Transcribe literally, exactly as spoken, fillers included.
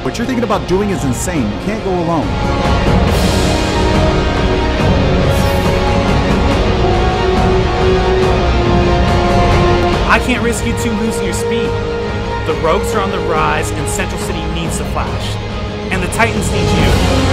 What you're thinking about doing is insane. You can't go alone. I can't risk you two losing your speed. The Rogues are on the rise, and Central City needs the Flash. And the Titans need you.